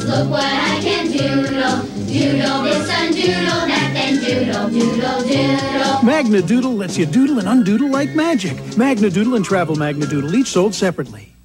look what I can doodle. Doodle this and doodle that, then doodle, doodle, doodle. Magna Doodle lets you doodle and undoodle like magic. Magna Doodle and Travel Magna Doodle, each sold separately.